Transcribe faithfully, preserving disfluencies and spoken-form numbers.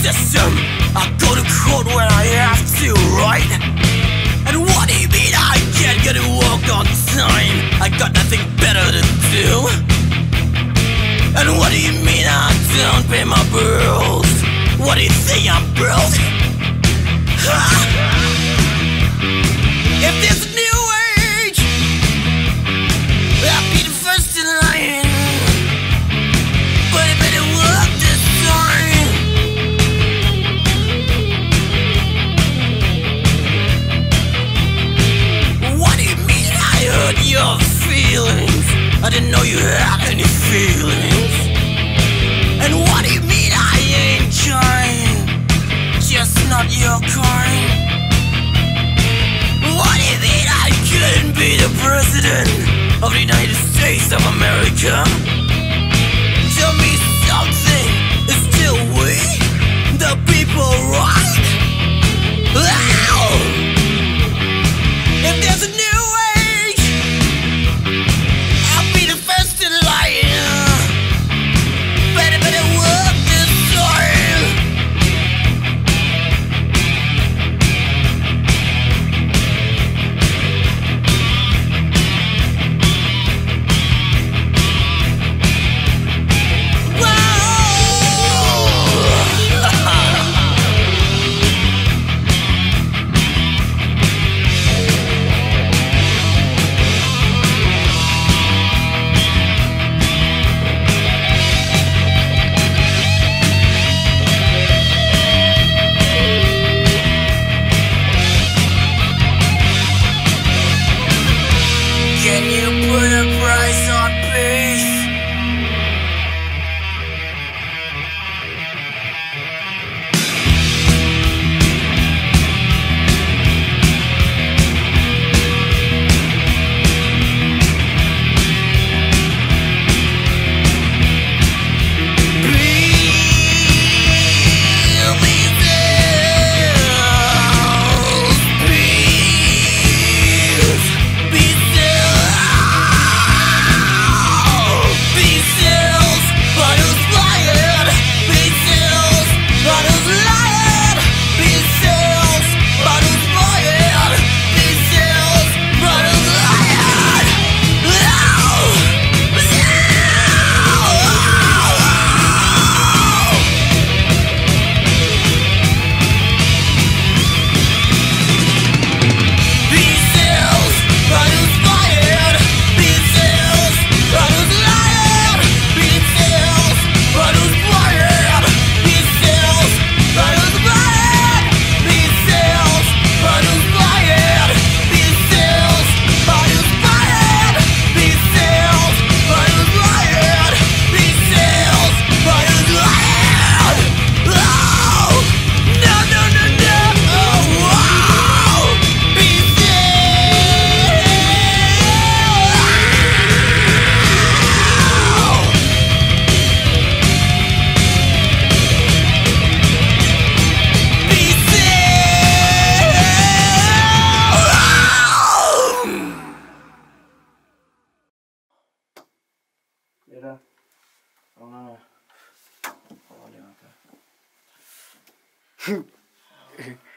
system. I go to court when I have to, right? And what do you mean I can't get to work on time? I got nothing better to do. And what do you mean I don't pay my bills? What do you think, I'm broke? Ha! If there's a new age, I'll be the first in line. But it better work this time. What do you mean I hurt your feelings? I didn't know you had any feelings. And what do you mean I ain't trying? Just not your kind. What do you mean I couldn't be the president of the United States of America? Tell me something, is still we, the people, right? Ow! If there's a new age, I'll be the first in line. Better, better work this time. Can you put a price on peace? Yaudah, kalau nggak, kalau dia apa?